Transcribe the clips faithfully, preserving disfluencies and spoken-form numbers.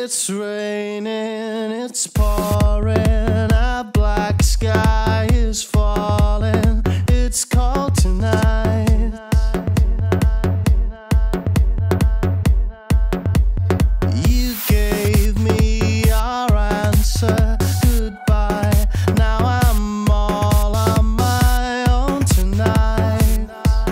It's raining, it's pouring, a black sky is falling. It's cold tonight. You gave me your answer, goodbye. Now I'm all on my own tonight.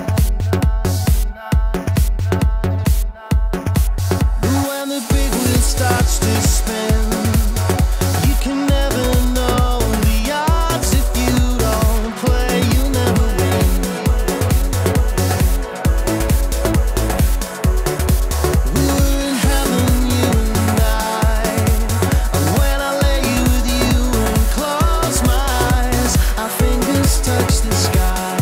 When the big wheel starts to spin, you can never know the odds. If you don't play, you'll never win. We were in heaven, you and I, and when I lay with you and close my eyes, our fingers touch the sky.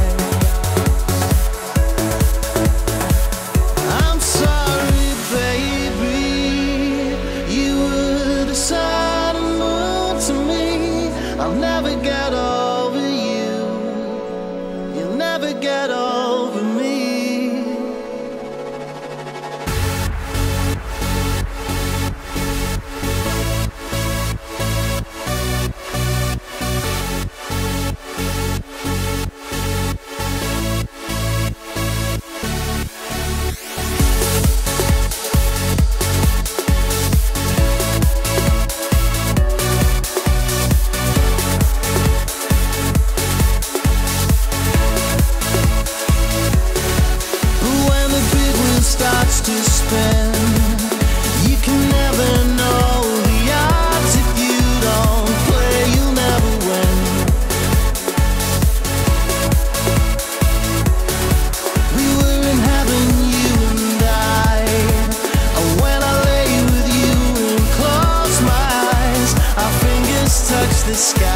I'm sorry, baby, you were the sun and moon to me. I'll never get over you, you'll never get over me. When the big wheel starts to spin, you can never know the odds. If you don't play, you'll never win. We were in heaven, you and I, and when I lay with you and close my eyes, our fingers touch the sky.